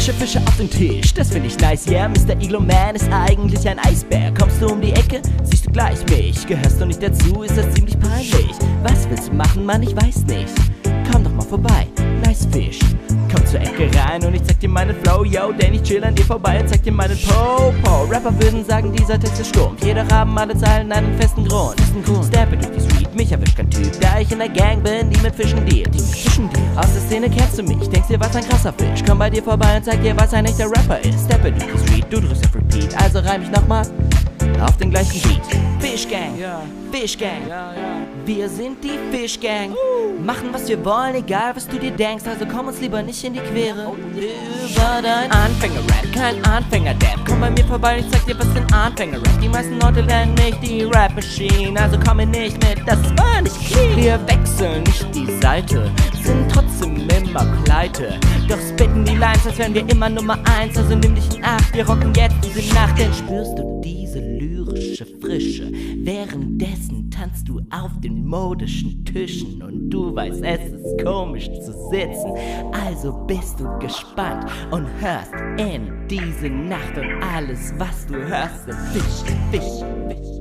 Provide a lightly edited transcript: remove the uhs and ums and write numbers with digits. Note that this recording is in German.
Frische Fische auf den Tisch, das find ich nice, yeah. Mr. Iglo Man ist eigentlich ein Eisbär. Kommst du um die Ecke, siehst du gleich mich. Gehörst du nicht dazu, ist das ziemlich peinlich. Was willst du machen, Mann, ich weiß nicht. Komm doch mal vorbei, nice Fisch. Komm zur Ecke rein und ich zeig dir meinen Flow, yo. Denn ich chill an dir vorbei und zeig dir meinen Po. Rapper würden sagen, dieser Text ist stumpf. Jeder haben alle Zeilen einen festen Grund. Steppe durch die Street, mich erwischt kein Typ, da ich in der Gang bin, die mit Fischen dealt. Aus der Szene kennst du mich, denkst dir, was ein krasser Fisch. Komm bei dir vorbei und zeig dir, was ein echter Rapper ist. Steppe durch die Street, du drückst auf Repeat, also reim ich nochmal auf den gleichen Beat. Fish Gang, Ja. Fish Gang, Ja. wir sind die Fish Gang. Machen was wir wollen, egal was du dir denkst, also komm uns lieber nicht in die Quere. Über dein Anfänger-Rap, kein Anfänger-Dap. Komm bei mir vorbei, ich zeig dir, was ein Anfänger-Rap. Die meisten Leute lernen nicht die Rap-Machine, also komm mir nicht mit, das war nicht clean. Wir wechseln nicht die Seite, sind trotzdem immer pleite. Doch spitten die Lines, als wären wir immer Nummer 1, also nimm dich in Acht, wir rocken jetzt diese Nacht. Denn spürst du diese lyrische Frische? Währenddessen tanzt du auf den modischen Tischen und du weißt, es ist komisch zu sitzen. Also bist du gespannt und hörst in diese Nacht und alles, was du hörst, ist Fisch, Fisch, Fisch.